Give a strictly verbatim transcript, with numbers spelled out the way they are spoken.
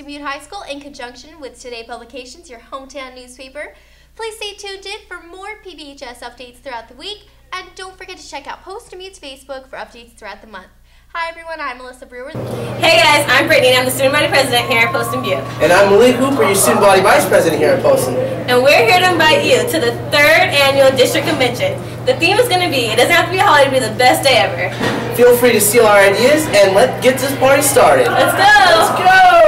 Butte High School in conjunction with Today Publications, your hometown newspaper. Please stay tuned in for more P B H S updates throughout the week, and don't forget to check out Poston Butte's Facebook for updates throughout the month. Hi everyone, I'm Melissa Brewer. Hey guys, I'm Brittany and I'm the Student Body President here at Poston Butte. And I'm Malik Hooper, your Student Body Vice President here at Poston. And we're here to invite you to the third annual District Convention. The theme is going to be, it doesn't have to be a holiday, to be the best day ever. Feel free to steal our ideas and let's get this party started. Let's go! Let's go!